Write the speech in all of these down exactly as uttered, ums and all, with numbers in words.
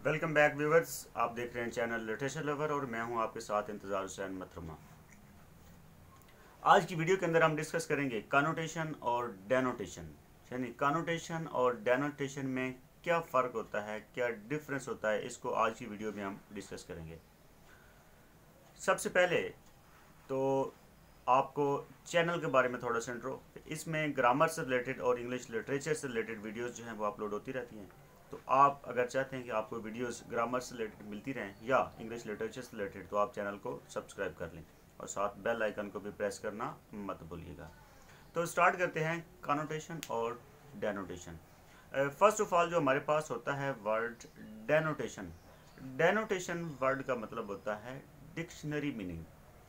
Welcome back viewers, आप देख रहे हैं चैनल लिटरेचर लवर और मैं हूं आपके साथ इंतजार हुसैन मथुरमा। आज की वीडियो के अंदर हम डिस्कस करेंगे कनोटेशन और डेनोटेशन, यानी कनोटेशन और डेनोटेशन में क्या फ़र्क होता है, क्या डिफरेंस होता है, इसको आज की वीडियो में हम डिस्कस करेंगे। सबसे पहले तो आपको चैनल के बारे में थोड़ा सा इंट्रो। इसमें ग्रामर से रिलेटेड और इंग्लिश लिटरेचर से रिलेटेड वीडियोज़ जो हैं वो अपलोड होती रहती हैं। तो आप अगर चाहते हैं कि आपको वीडियोस ग्रामर से रिलेटेड मिलती रहें या इंग्लिश लिटरेचर से रिलेटेड, तो आप चैनल को सब्सक्राइब कर लें और साथ बेल आइकन को भी प्रेस करना मत भूलिएगा। तो स्टार्ट करते हैं कनोटेशन और डेनोटेशन। फर्स्ट ऑफ ऑल जो हमारे पास होता है वर्ड डेनोटेशन। डेनोटेशन वर्ड का मतलब होता है डिक्शनरी मीनिंग,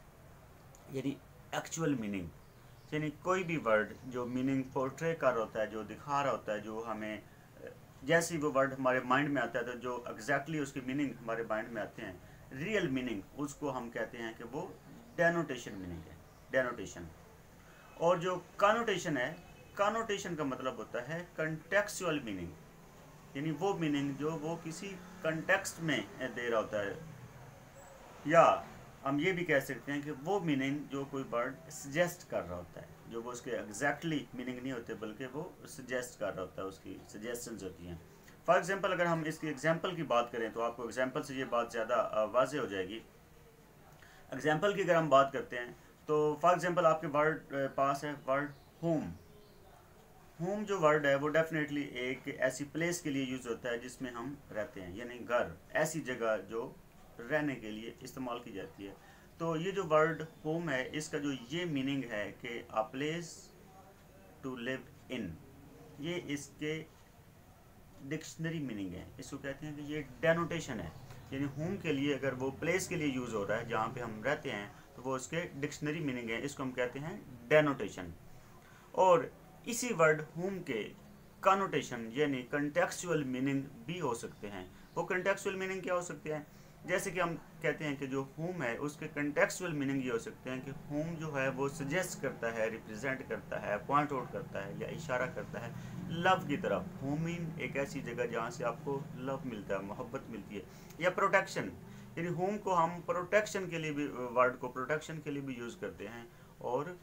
यानी एक्चुअल मीनिंग, यानी कोई भी वर्ड जो मीनिंग पोर्ट्रे कर रहा होता है, जो दिखा रहा होता है, जो हमें जैसे ही वो वर्ड हमारे माइंड में आता है तो जो एग्जैक्टली उसकी मीनिंग हमारे माइंड में आते हैं, रियल मीनिंग, उसको हम कहते हैं कि वो डेनोटेशन मीनिंग है, डेनोटेशन। और जो कनोटेशन है, कनोटेशन का मतलब होता है कंटेक्चुअल मीनिंग, यानी वो मीनिंग जो वो किसी कंटेक्स्ट में दे रहा होता है, या हम ये भी कह सकते हैं कि वो मीनिंग जो कोई वर्ड सजेस्ट कर रहा होता है, जो वो उसके एग्जैक्टली मीनिंग नहीं होते बल्कि वो सजेस्ट कर रहा होता है, उसकी सजेशंस होती हैं। फॉर एग्जांपल अगर हम इसकी एग्जांपल की बात करें तो आपको एग्जांपल से ये बात ज़्यादा वाज़ेह हो जाएगी। एग्जांपल की अगर हम बात करते हैं तो फॉर एग्जांपल आपके वर्ड पास है वर्ड होम। होम जो वर्ड है वो डेफिनेटली एक ऐसी प्लेस के लिए यूज़ होता है जिसमें हम रहते हैं, यानी घर, ऐसी जगह जो रहने के लिए इस्तेमाल की जाती है। तो ये जो वर्ड होम है, इसका जो ये मीनिंग है कि a place to live in, ये इसके डिक्शनरी मीनिंग है। इसको कहते हैं कि ये डेनोटेशन है, यानी होम के लिए अगर वो प्लेस के लिए यूज़ हो रहा है जहाँ पे हम रहते हैं तो वो उसके डिक्शनरी मीनिंग है, इसको हम कहते हैं डेनोटेशन। और इसी वर्ड होम के कनोटेशन यानी कंटेक्चुअल मीनिंग भी हो सकते हैं। वो कंटेक्चुअल मीनिंग क्या हो सकते हैं? जैसे कि हम कहते हैं कि जो होम है उसके कंटेक्चुअल मीनिंग ये हो सकते हैं कि होम जो है वो सजेस्ट करता है, रिप्रेजेंट करता है, पॉइंट आउट करता है या इशारा करता है लव की तरफ। होम मीन एक ऐसी जगह जहाँ से आपको लव मिलता है, मोहब्बत मिलती है। या प्रोटेक्शन, यानी होम को हम प्रोटेक्शन के लिए भी, वर्ड को प्रोटेक्शन के लिए भी यूज़ करते हैं और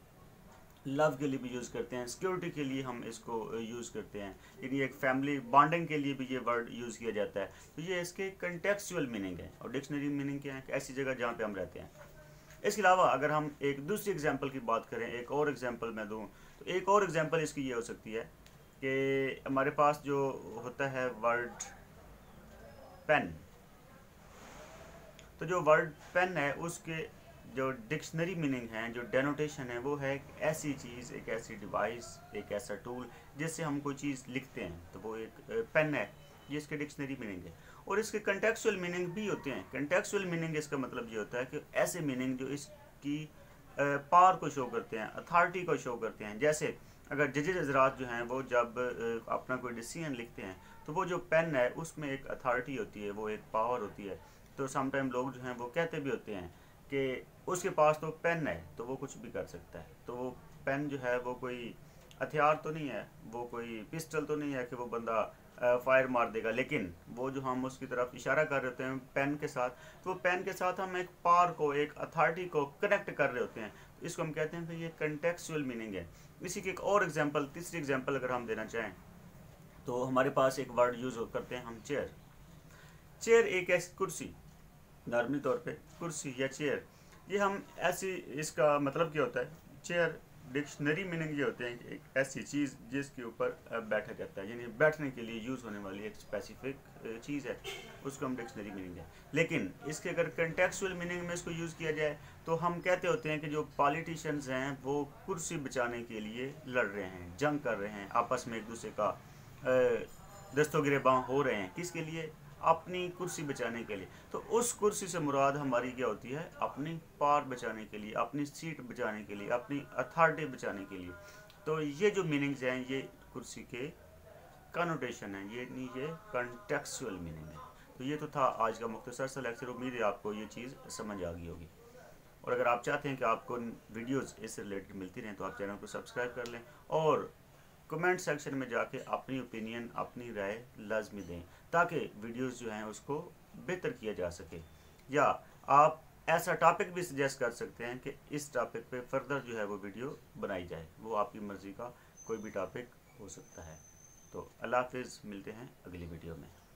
लव के लिए भी यूज़ करते हैं, सिक्योरिटी के लिए हम इसको यूज़ करते हैं, यानी एक फैमिली बॉन्डिंग के लिए भी ये वर्ड यूज़ किया जाता है। तो ये इसके कंटेक्चुअल मीनिंग है। और डिक्शनरी मीनिंग क्या है? ऐसी जगह जहाँ पे हम रहते हैं। इसके अलावा अगर हम एक दूसरी एग्जांपल की बात करें, एक और एग्जांपल मैं दूँ तो एक और एग्जांपल इसकी ये हो सकती है कि हमारे पास जो होता है वर्ड पेन। तो जो वर्ड पेन है उसके जो डिक्शनरी मीनिंग है, जो डेनोटेशन है, वो है एक ऐसी चीज़, एक ऐसी डिवाइस, एक ऐसा टूल जिससे हम कोई चीज़ लिखते हैं, तो वो एक पेन है, ये इसके डिक्शनरी मीनिंग है। और इसके कंटेक्चुअल मीनिंग भी होते हैं। कंटेक्चुअल मीनिंग इसका मतलब ये होता है कि ऐसे मीनिंग जो इसकी पावर को शो करते हैं, अथॉरिटी को शो करते हैं। जैसे अगर जजेज हजरात जो हैं वो जब अपना कोई डिसीजन लिखते हैं तो वो जो पेन है उसमें एक अथॉरिटी होती है, वो एक पावर होती है। तो समटाइम लोग जो हैं वो कहते भी होते हैं कि उसके पास तो पेन है तो वो कुछ भी कर सकता है। तो वो पेन जो है वो कोई हथियार तो नहीं है, वो कोई पिस्टल तो नहीं है कि वो बंदा फायर मार देगा, लेकिन वो जो हम उसकी तरफ इशारा कर रहे होते हैं पेन के साथ, तो वो पेन के साथ हम एक पावर को, एक अथॉरिटी को कनेक्ट कर रहे होते हैं। तो इसको हम कहते हैं कि ये कंटेक्चुअल मीनिंग है। इसी की एक और एग्जाम्पल, तीसरी एग्जाम्पल अगर हम देना चाहें तो हमारे पास एक वर्ड यूज़ करते हैं हम चेयर। चेयर एक ऐसी कुर्सी, नॉर्मली तौर पे कुर्सी या चेयर, ये हम ऐसी, इसका मतलब क्या होता है? चेयर डिक्शनरी मीनिंग ये होते हैं एक ऐसी चीज़ जिसके ऊपर बैठा जाता है, यानी बैठने के लिए यूज़ होने वाली एक स्पेसिफिक चीज़ है, उसको हम डिक्शनरी मीनिंग है। लेकिन इसके अगर कंटेक्चुअल मीनिंग में इसको यूज़ किया जाए तो हम कहते होते हैं कि जो पॉलिटिशियंस हैं वो कुर्सी बचाने के लिए लड़ रहे हैं, जंग कर रहे हैं, आपस में एक दूसरे का दस्तगिरेबां हो रहे हैं। किसके लिए? अपनी कुर्सी बचाने के लिए। तो उस कुर्सी से मुराद हमारी क्या होती है? अपनी पावर बचाने के लिए, अपनी सीट बचाने के लिए, अपनी अथॉरिटी बचाने के लिए। तो ये जो मीनिंग्स हैं ये कुर्सी के कनोटेशन है, ये नहीं, ये कंटेक्चुअल मीनिंग है। तो ये तो था आज का मुख्तसर सा लेक्चर। उम्मीद है आपको ये चीज़ समझ आ गई होगी। और अगर आप चाहते हैं कि आपको वीडियोज़ इससे रिलेटेड मिलती रहें तो आप चैनल को सब्सक्राइब कर लें और कमेंट सेक्शन में जाके अपनी ओपिनियन, अपनी राय लाजमी दें, ताकि वीडियोस जो हैं उसको बेहतर किया जा सके। या आप ऐसा टॉपिक भी सजेस्ट कर सकते हैं कि इस टॉपिक पे फर्दर जो है वो वीडियो बनाई जाए, वो आपकी मर्ज़ी का कोई भी टॉपिक हो सकता है। तो अल्लाह हाफिज़, मिलते हैं अगली वीडियो में।